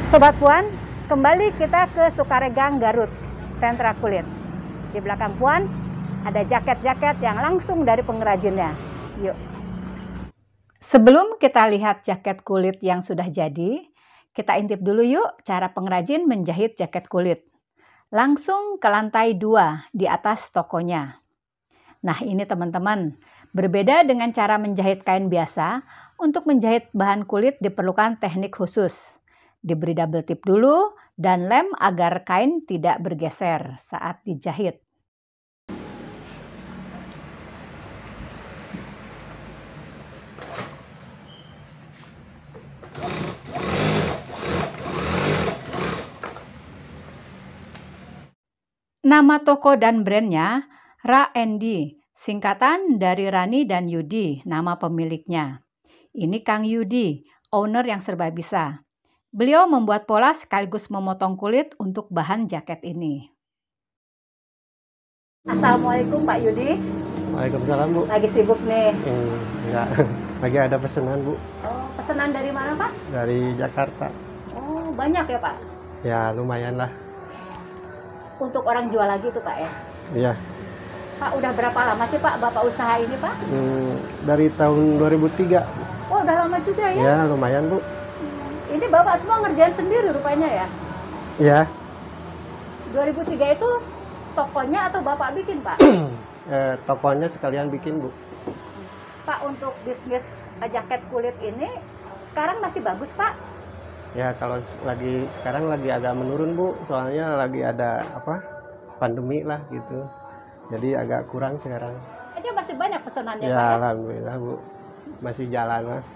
Sobat Puan, kembali kita ke Sukaregang, Garut, sentra kulit. Di belakang Puan ada jaket-jaket yang langsung dari pengrajinnya. Yuk. Sebelum kita lihat jaket kulit yang sudah jadi, kita intip dulu yuk cara pengrajin menjahit jaket kulit. Langsung ke lantai 2 di atas tokonya. Nah ini teman-teman, berbeda dengan cara menjahit kain biasa, untuk menjahit bahan kulit diperlukan teknik khusus. Diberi double tip dulu dan lem agar kain tidak bergeser saat dijahit. Nama toko dan brandnya Ra Endi, singkatan dari Rani dan Yudi, nama pemiliknya. Ini Kang Yudi, owner yang serba bisa. Beliau membuat pola sekaligus memotong kulit untuk bahan jaket ini. Assalamualaikum Pak Yudi. Waalaikumsalam Bu. Lagi sibuk nih? Enggak, lagi ada pesanan Bu. Oh, pesanan dari mana Pak? Dari Jakarta. Oh, banyak ya Pak? Ya lumayan lah. Untuk orang jual lagi tuh Pak ya? Iya. Pak udah berapa lama sih Pak Bapak usaha ini Pak? Dari tahun 2003. Oh udah lama juga ya? Ya lumayan Bu. Ini Bapak semua ngerjain sendiri rupanya ya? Iya. 2003 itu tokonya atau Bapak bikin Pak? Tokonya sekalian bikin Bu. Pak untuk bisnis jaket kulit ini sekarang masih bagus Pak? Ya kalau sekarang lagi agak menurun Bu. Soalnya lagi ada pandemi lah gitu. Jadi agak kurang sekarang. Aja masih banyak pesanannya Ya, Pak ya? Alhamdulillah Bu. Masih jalan lah.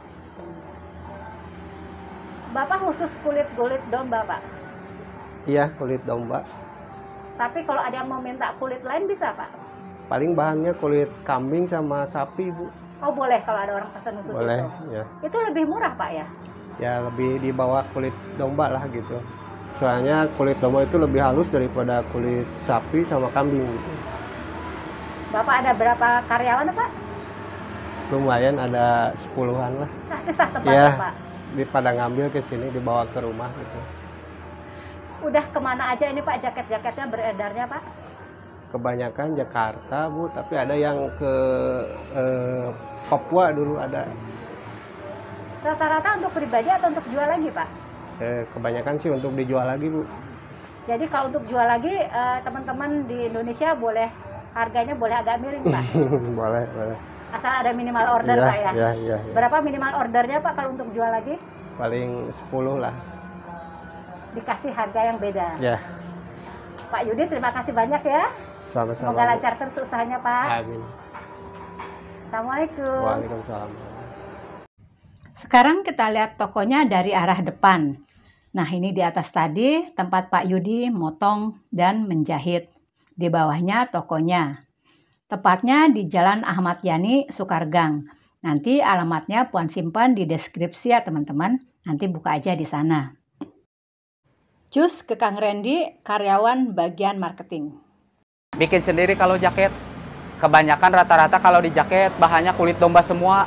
Bapak khusus kulit domba Pak? Iya kulit domba. Tapi kalau ada yang mau minta kulit lain bisa Pak? Paling bahannya kulit kambing sama sapi Bu. Oh boleh kalau ada orang pesan khusus Boleh, itu? ya. Itu lebih murah Pak ya? Ya lebih di bawah kulit domba lah gitu. Soalnya kulit domba itu lebih halus daripada kulit sapi sama kambing gitu. Bapak ada berapa karyawan Pak? Lumayan ada 10-an lah. Nah, kisah tempatnya Ya, Pak? pada ngambil ke sini dibawa ke rumah gitu. Udah kemana aja ini Pak jaket-jaketnya beredarnya Pak? Kebanyakan Jakarta Bu, tapi ada yang ke Papua dulu ada. Rata-rata untuk pribadi atau untuk jual lagi Pak? Kebanyakan sih untuk dijual lagi Bu. Jadi kalau untuk jual lagi teman-teman di Indonesia boleh harganya boleh agak miring Pak? Boleh, boleh. Asal ada minimal order Ya, Pak ya? ya. Berapa minimal ordernya Pak kalau untuk jual lagi? Paling 10 lah. Dikasih harga yang beda. Ya. Pak Yudi terima kasih banyak ya. Sama-sama. Semoga lancar terus usahanya Pak. Amin. Assalamualaikum. Waalaikumsalam. Sekarang kita lihat tokonya dari arah depan. Nah ini di atas tadi tempat Pak Yudi motong dan menjahit. Di bawahnya tokonya. Tepatnya di Jalan Ahmad Yani, Sukaregang. Nanti alamatnya Puan simpan di deskripsi ya teman-teman. Nanti buka aja di sana. Cus ke Kang Randy, karyawan bagian marketing. Bikin sendiri kalau jaket. Kebanyakan rata-rata kalau di jaket bahannya kulit domba semua.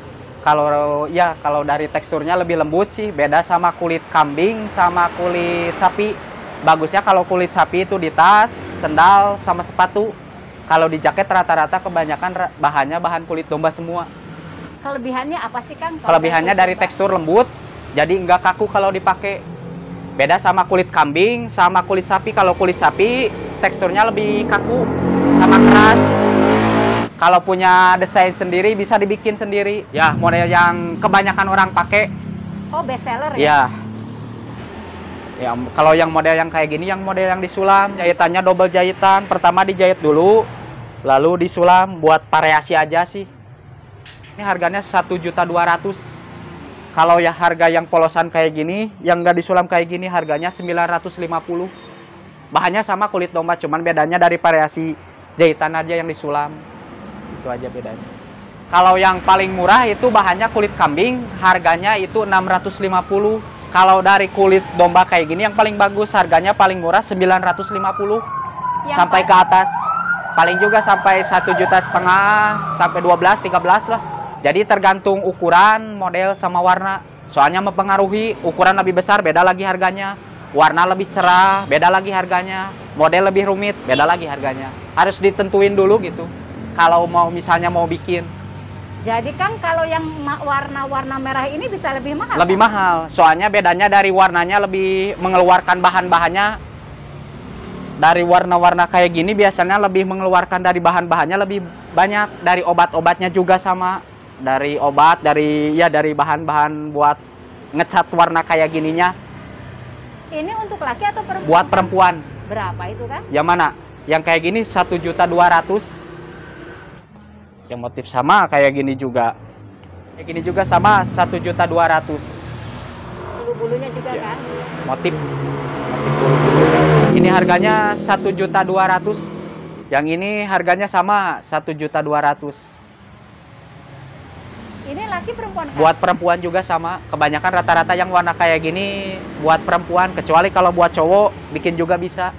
Kalau dari teksturnya lebih lembut sih, beda sama kulit kambing sama kulit sapi. Bagusnya kalau kulit sapi itu di tas, sendal sama sepatu. Kalau di jaket rata-rata kebanyakan bahannya bahan kulit domba semua. Kelebihannya apa sih Kang? Kelebihannya dari tekstur lembut, jadi nggak kaku kalau dipakai. Beda sama kulit kambing, sama kulit sapi. Kalau kulit sapi teksturnya lebih kaku sama keras. Kalau punya desain sendiri bisa dibikin sendiri. Ya model yang kebanyakan orang pakai. Oh best seller ya? Ya. Ya kalau yang model yang kayak gini, yang model yang disulam, jahitannya double jahitan. Pertama dijahit dulu, lalu disulam buat variasi aja sih. Ini harganya 1.200.000. Kalau ya harga yang polosan kayak gini, yang nggak disulam kayak gini, harganya 950. Bahannya sama kulit domba, cuman bedanya dari variasi jahitan aja yang disulam. Itu aja bedanya. Kalau yang paling murah itu bahannya kulit kambing, harganya itu 650. Kalau dari kulit domba kayak gini yang paling bagus, harganya paling murah 950 sampai ke atas. Paling juga sampai 1,5 juta sampai 12, 13 lah. Jadi tergantung ukuran, model sama warna. Soalnya mempengaruhi, ukuran lebih besar beda lagi harganya. Warna lebih cerah, beda lagi harganya. Model lebih rumit, beda lagi harganya. Harus ditentuin dulu gitu. Kalau misalnya mau bikin. Jadi Kang, kalau yang warna-warna merah ini bisa lebih mahal? Lebih mahal, soalnya bedanya dari warnanya lebih mengeluarkan bahan-bahannya. Dari warna-warna kayak gini biasanya lebih mengeluarkan dari bahan-bahannya lebih banyak. Dari obat-obatnya juga sama. Dari obat, dari bahan-bahan buat ngecat warna kayak gininya. Ini untuk laki atau perempuan? Buat perempuan. Berapa itu Kang? Yang mana? Yang kayak gini 1.200.000. Yang motif sama kayak gini juga. Kayak gini juga sama 1.200.000. Bulu-bulunya juga Ya. kan? Motif ini harganya 1.200.000. Yang ini harganya sama 1.200.000. Ini laki perempuan Kang? Buat perempuan juga sama. Kebanyakan rata-rata yang warna kayak gini buat perempuan. Kecuali kalau buat cowok bikin juga bisa.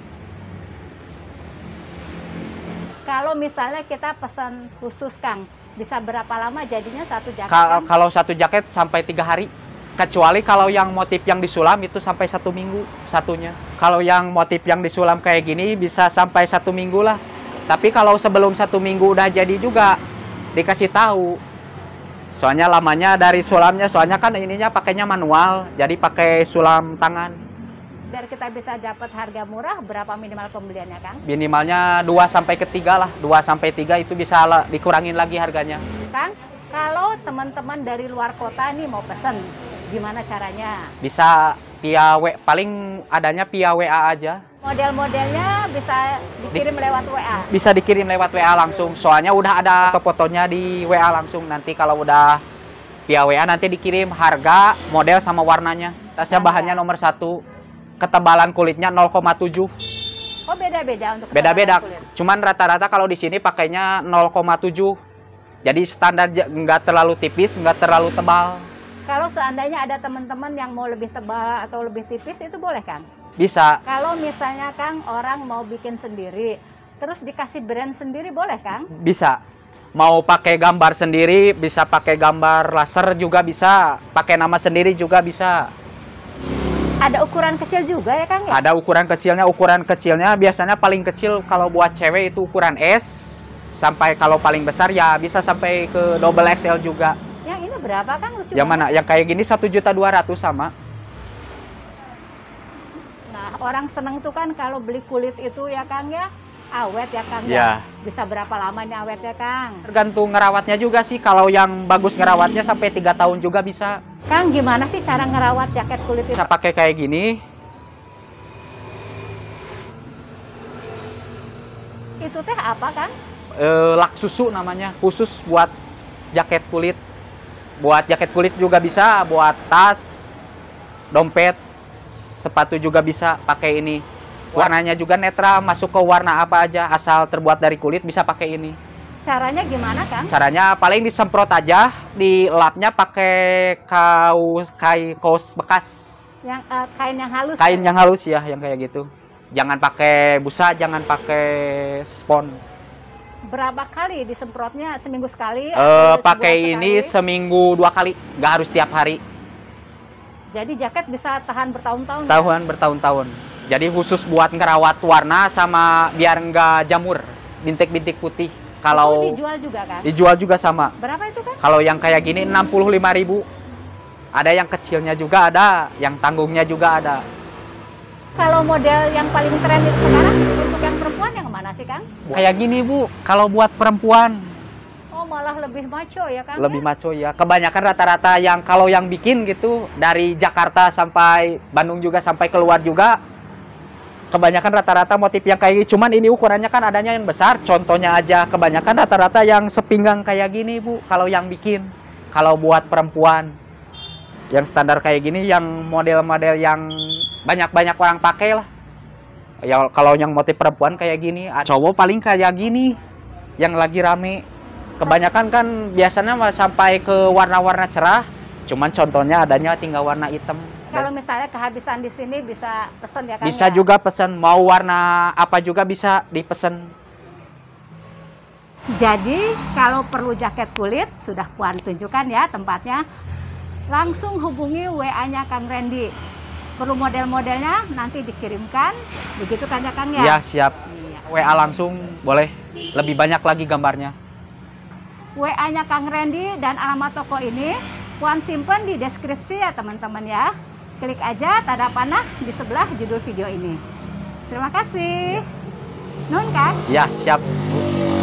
Kalau misalnya kita pesan khusus Kang, bisa berapa lama jadinya satu jaket? Kang? Kalau satu jaket sampai 3 hari. Kecuali kalau yang motif yang disulam itu sampai 1 minggu satunya. Kalau yang motif yang disulam kayak gini bisa sampai 1 minggu lah. Tapi kalau sebelum 1 minggu udah jadi juga dikasih tahu. Soalnya lamanya dari sulamnya, soalnya kan ininya pakainya manual, jadi pakai sulam tangan. Biar kita bisa dapat harga murah, berapa minimal pembeliannya Kang? Minimalnya 2 sampai ke 3 lah. 2 sampai 3 itu bisa dikurangin lagi harganya. Kang, kalau teman-teman dari luar kota nih mau pesen, gimana caranya? Bisa via paling adanya via WA aja. Model-modelnya bisa dikirim lewat WA? Bisa dikirim lewat WA langsung. Soalnya udah ada fotonya di WA langsung. Nanti kalau udah via WA nanti dikirim harga, model sama warnanya. Tasnya bahannya nomor 1. Ketebalan kulitnya 0,7. Oh, beda-beda untuk Beda-beda. ketebalan kulit. Cuman rata-rata kalau di sini pakainya 0,7. Jadi standar nggak terlalu tipis, nggak terlalu tebal. Kalau seandainya ada teman-teman yang mau lebih tebal atau lebih tipis, itu boleh Kang? Bisa. Kalau misalnya Kang orang mau bikin sendiri, terus dikasih brand sendiri boleh Kang? Bisa. Mau pakai gambar sendiri, bisa pakai gambar laser juga bisa. Pakai nama sendiri juga bisa. Ada ukuran kecil juga ya Kang ya? Ada ukuran kecilnya. Ukuran kecilnya biasanya paling kecil kalau buat cewek itu ukuran S. Sampai kalau paling besar ya bisa sampai ke double XL juga. Yang ini berapa Kang? Lucu Yang banget. mana? Yang kayak gini 1.200.000 sama. Nah, orang seneng tuh kan kalau beli kulit itu ya Kang ya, awet ya Kang Ya. ya. Bisa berapa lama nih awetnya Kang? Tergantung ngerawatnya juga sih. Kalau yang bagus ngerawatnya sampai 3 tahun juga bisa. Kang, gimana sih cara ngerawat jaket kulit itu? Bisa pakai kayak gini. Itu teh apa Kang? Lak susu namanya. Khusus buat jaket kulit. Buat jaket kulit juga bisa. Buat tas, dompet, sepatu juga bisa pakai ini. Warnanya juga netral, masuk ke warna apa aja. Asal terbuat dari kulit bisa pakai ini. Caranya gimana Kang? Caranya paling disemprot aja, dilapnya pakai kaos bekas. Yang kain yang halus. Kain Kang? yang halus ya, yang kayak gitu. Jangan pakai busa, jangan pakai spons. Berapa kali disemprotnya? Seminggu sekali? atau Pakai sebulan ini sekali? seminggu 2 kali, nggak harus tiap hari. Jadi jaket bisa tahan bertahun-tahun? ya? Tahuan bertahun-tahun. Jadi khusus buat ngerawat warna sama biar nggak jamur, bintik-bintik putih. Kalau Itu dijual juga kan? dijual juga sama. Berapa itu kan? Kalau yang kayak gini 65.000. Ada yang kecilnya juga ada, yang tanggungnya juga ada. Kalau model yang paling tren itu sekarang untuk yang perempuan yang mana sih Kang? Kayak gini Bu, kalau buat perempuan Oh, malah lebih maco ya Kang? lebih maco ya. Kebanyakan rata-rata yang kalau yang bikin gitu dari Jakarta sampai Bandung juga sampai keluar juga. Kebanyakan rata-rata motif yang kayak gini. Cuman ini ukurannya kan adanya yang besar. Contohnya aja kebanyakan rata-rata yang sepinggang kayak gini Bu. Kalau yang bikin, kalau buat perempuan yang standar kayak gini, yang model-model yang banyak-banyak orang pakai lah. Ya kalau yang motif perempuan kayak gini, cowok paling kayak gini yang lagi rame. Kebanyakan kan biasanya sampai ke warna-warna cerah. Cuman contohnya adanya tinggal warna hitam. Kalau misalnya kehabisan di sini bisa pesen ya Kang? Bisa ya? juga pesen, mau warna apa juga bisa dipesen. Jadi kalau perlu jaket kulit sudah Puan tunjukkan ya tempatnya. langsung hubungi WA-nya Kang Randy. Perlu model-modelnya nanti dikirimkan, begitu kan ya Kang ya? Iya, siap. Iya. WA langsung boleh, lebih banyak lagi gambarnya. WA-nya Kang Randy dan alamat toko ini Puan simpen di deskripsi ya teman-teman ya. Klik aja tanda panah di sebelah judul video ini. Terima kasih. Nun Kang. Iya, siap.